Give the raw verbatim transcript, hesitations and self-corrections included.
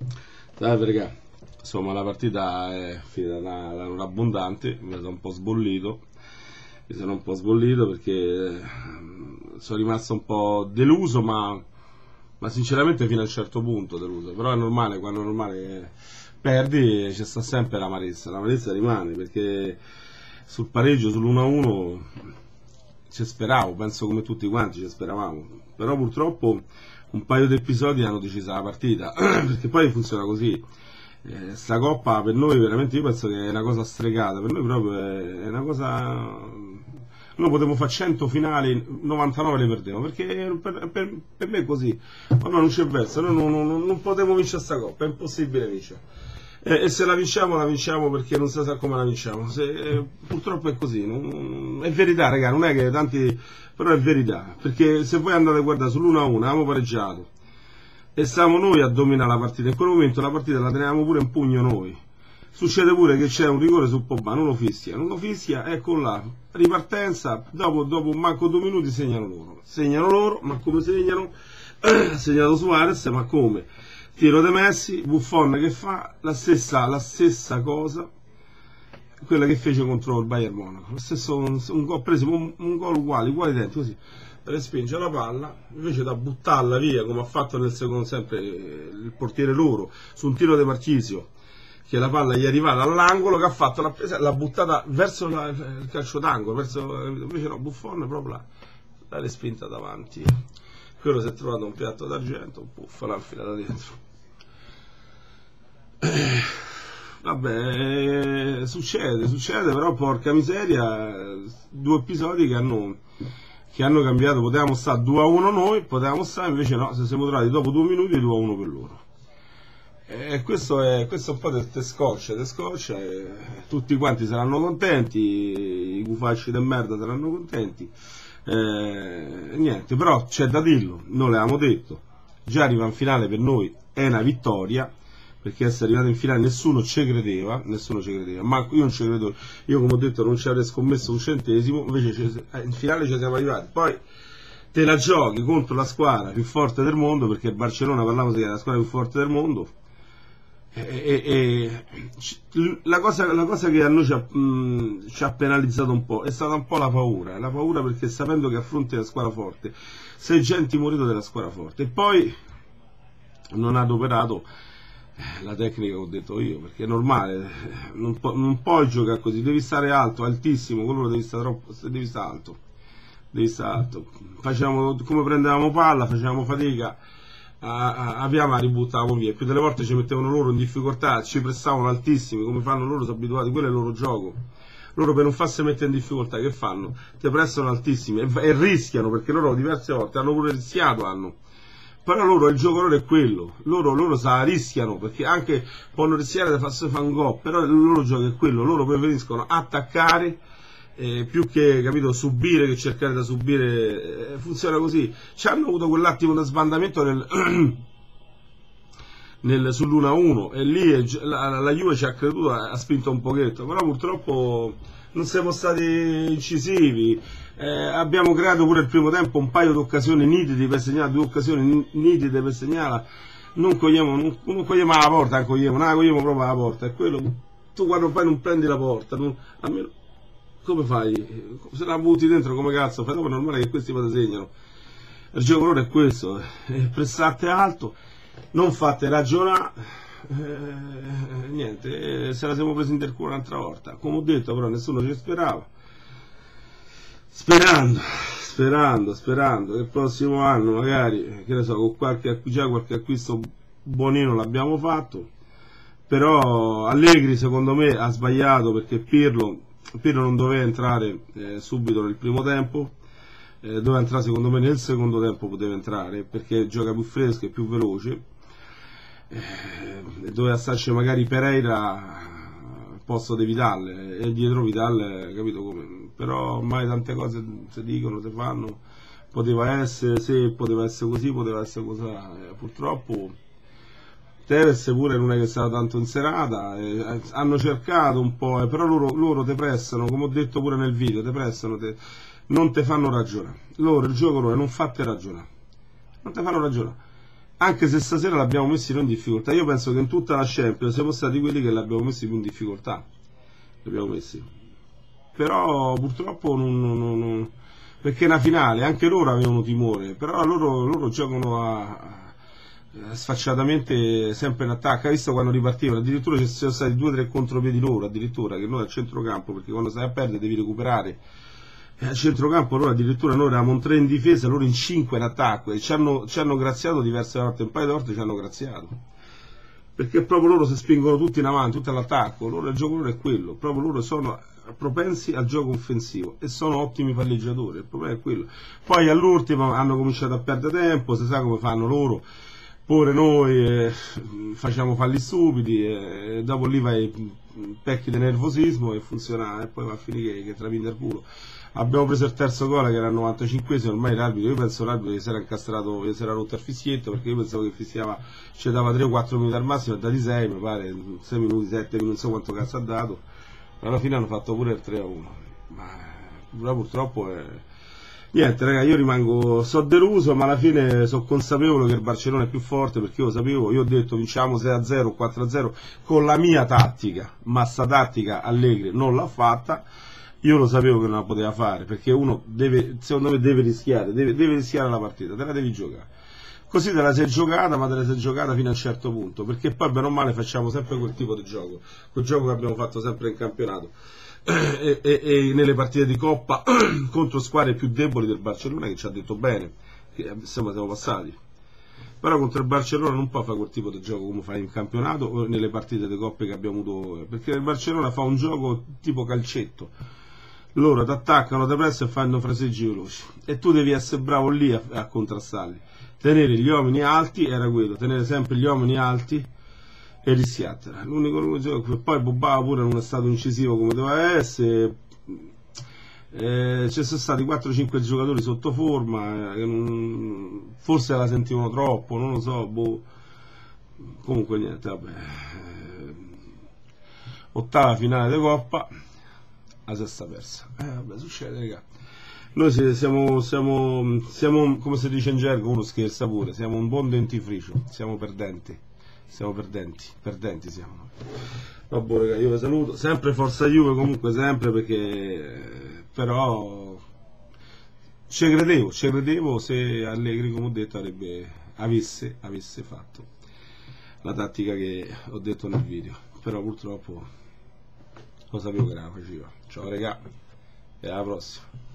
Dai, perché insomma la partita è finita da, da non abbondante, mi sono un po' sbollito, mi sono un po' sbollito perché eh, sono rimasto un po' deluso, ma, ma sinceramente fino a un certo punto deluso, però è normale, quando è normale che perdi c'è sta sempre l'amarezza, l'amarezza rimane perché sul pareggio, sull'uno a uno ci speravo, penso come tutti quanti ci speravamo, però purtroppo un paio di episodi hanno deciso la partita, perché poi funziona così. Eh, sta coppa per noi veramente, io penso che è una cosa stregata, per noi proprio è, è una cosa. Noi potevo fare cento finali, novantanove le perdevo, perché per, per, per me è così, ma no, non c'è verso, noi non, non, non potevo vincere sta coppa, è impossibile vincere. E, e se la vinciamo, la vinciamo perché non si sa come la vinciamo. Se, eh, purtroppo è così, non, è verità, raga, non è che tanti. Però è verità, perché se voi andate a guardare sull'uno a uno, avevamo pareggiato e stavamo noi a dominare la partita, in quel momento la partita la tenevamo pure in pugno noi. Succede pure che c'è un rigore su Pogba, non lo fischia, non lo fischia, ecco là, ripartenza, dopo, dopo manco due minuti segnano loro, segnano loro, ma come segnano? Ha segnato Suarez, ma come? Tiro de Messi, Buffon che fa la stessa, la stessa cosa, quella che fece contro il Bayern Monaco, lo stesso, un, un gol preso, un, un gol uguale, uguale identico, così, respinge la palla, invece da buttarla via, come ha fatto nel secondo sempre il portiere loro, su un tiro di Marchisio, che la palla gli è arrivata all'angolo, che ha fatto, l'ha presa, l'ha buttata verso la, il calcio d'angolo, verso, invece no, Buffon proprio là, l'ha respinta davanti, quello si è trovato un piatto d'argento, puffa, l'ha infilata dentro. Vabbè, succede, succede, però porca miseria, due episodi che hanno, che hanno cambiato, potevamo stare due a uno noi, potevamo stare, invece no, se siamo trovati dopo due minuti due a uno per loro. E questo è, questo un po' te, te scoccia, te scoccia, e tutti quanti saranno contenti, i gufacci del merda saranno contenti, e, niente, però c'è da dirlo, noi l'avevamo detto, già arriva in finale per noi è una vittoria, perché essere arrivato in finale nessuno ci credeva, nessuno ci credeva, ma io non ci credo, io come ho detto non ci avrei scommesso un centesimo, invece in finale ci siamo arrivati, poi te la giochi contro la squadra più forte del mondo, perché il Barcellona, parliamo di la squadra più forte del mondo, e, e, e la, cosa, la cosa che a noi ci ha, mh, ci ha penalizzato un po' è stata un po' la paura, la paura perché sapendo che affronti la squadra forte, sei già intimorito della squadra forte, e poi non ha adoperato la tecnica che ho detto io, perché è normale, non, pu non puoi giocare così, devi stare alto, altissimo, con loro devi stare troppo, devi stare alto, devi stare alto. Facciamo, come prendevamo palla, facevamo fatica, a, a, abbiamo ributtavamo via, più delle volte ci mettevano loro in difficoltà, ci prestavano altissimi, come fanno loro, sono abituati, quello è il loro gioco. Loro per non farsi mettere in difficoltà che fanno? Ti prestano altissimi e, e rischiano, perché loro diverse volte hanno pure rischiato, hanno. Però loro il gioco loro è quello, loro, loro sa, rischiano, perché anche possono rischiare da farsi fare un gol, però il loro gioco è quello, loro preferiscono attaccare eh, più che, capito, subire, che cercare da subire, eh, funziona così. Ci hanno avuto quell'attimo di sbandamento nel, nel, sull'uno a uno e lì la, la Juve ci ha creduto, ha spinto un pochetto, però purtroppo non siamo stati incisivi. Eh, abbiamo creato pure il primo tempo un paio di occasioni nitide per segnare, due occasioni nitide per segnare, non cogliamo, non, non cogliamo la porta, non cogliamo, non la cogliamo proprio la porta, è quello, tu quando poi non prendi la porta, non, almeno, come fai? Se la butti dentro come cazzo fai? Dopo è normale che questi poi segnano, il gioco loro è questo, eh, pressate alto, non fate ragionare, eh, niente, eh, se la siamo presi in del culo un'altra volta, come ho detto, però nessuno ci sperava. Sperando, sperando, sperando che il prossimo anno magari, che ne so, con qualche, già qualche acquisto buonino l'abbiamo fatto, però Allegri secondo me ha sbagliato, perché Pirlo, Pirlo non doveva entrare eh, subito nel primo tempo, eh, doveva entrare secondo me nel secondo tempo, poteva entrare, perché gioca più fresco e più veloce, eh, doveva starci magari Pereira posto di Vidal e dietro Vidal, capito come, però ormai tante cose si dicono, si fanno, poteva essere, se poteva essere così, poteva essere così, eh, purtroppo Tevez pure non è che è stata tanto in serata, eh, hanno cercato un po', eh, però loro, loro te prestano, come ho detto pure nel video, te prestano, te, non te fanno ragionare, loro il gioco loro è non fate ragionare, non te fanno ragionare. anche se stasera l'abbiamo messi noi in difficoltà. Io penso che in tutta la Champions siamo stati quelli che l'abbiamo messi più in difficoltà, l'abbiamo messi. Però purtroppo non, non, non, perché è una finale, anche loro avevano timore, però loro, loro giocano a sfacciatamente sempre in attacco. Hai visto quando ripartivano, addirittura ci sono stati due o tre contropiedi loro, addirittura, che noi al centrocampo, perché quando stai a perdere devi recuperare, e al centrocampo loro addirittura noi eravamo in tre in difesa, loro in cinque in attacco, e ci hanno, ci hanno graziato diverse volte, un paio di volte ci hanno graziato, perché proprio loro si spingono tutti in avanti, tutto all'attacco, loro il gioco loro è quello, proprio loro sono propensi al gioco offensivo e sono ottimi palleggiatori, il problema è quello. Poi all'ultimo hanno cominciato a perdere tempo, si sa come fanno loro, pure noi eh, facciamo falli stupidi, e eh, dopo lì vai pecchi di nervosismo e funziona, e poi va a finire che, che travinda il culo. Abbiamo preso il terzo gol che era al novantacinquesimo, ormai l'arbitro, io penso l'arbitro che si era incastrato, che si era rotto il fischietto, perché io pensavo che fischiava, ci dava tre o quattro minuti al massimo, e dati sei, mi pare, sei minuti, sette minuti, non so quanto cazzo ha dato, alla fine hanno fatto pure il tre a uno, ma purtroppo è... Niente raga, io rimango, so deluso, ma alla fine sono consapevole che il Barcellona è più forte, perché io lo sapevo, io ho detto vinciamo sei a zero o quattro a zero con la mia tattica, ma sta tattica Allegri non l'ha fatta. Io lo sapevo che non la poteva fare, perché uno deve, secondo me deve rischiare, deve, deve rischiare la partita, te la devi giocare. Così te la sei giocata, ma te la sei giocata fino a un certo punto, perché poi bene o male facciamo sempre quel tipo di gioco, quel gioco che abbiamo fatto sempre in campionato e, e, e nelle partite di Coppa contro squadre più deboli del Barcellona, che ci ha detto bene, che insomma siamo passati. Però contro il Barcellona non può fare quel tipo di gioco come fai in campionato o nelle partite di coppe che abbiamo avuto, perché il Barcellona fa un gioco tipo calcetto. Loro ti attaccano da presso e fanno fraseggi veloci e tu devi essere bravo lì a, a contrastarli, tenere gli uomini alti, era quello, tenere sempre gli uomini alti e rischiartela. L'unico gioco, poi Bobba pure non è stato incisivo come doveva essere, eh, ci sono stati quattro cinque giocatori sotto forma, eh, non, forse la sentivano troppo, non lo so, boh. Comunque niente, vabbè, ottava finale di Coppa, la sesta persa, eh vabbè, succede raga. Noi siamo, siamo, siamo, come si dice in gergo, uno scherza pure, siamo un buon dentifricio, siamo perdenti, siamo perdenti, perdenti siamo. Vabbè raga, io vi saluto, sempre forza Juve comunque, sempre, perché però ci credevo, ci credevo se Allegri, come ho detto, avrebbe, avesse, avesse fatto la tattica che ho detto nel video, però purtroppo lo sapevo che la faceva. Ciao regà, e alla prossima.